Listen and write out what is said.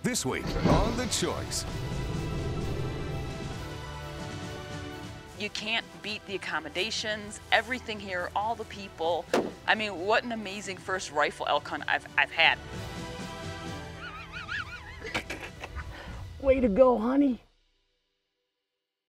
This week on The Choice. You can't beat the accommodations, everything here, all the people. I mean, what an amazing first rifle elk hunt I've had. Way to go, honey.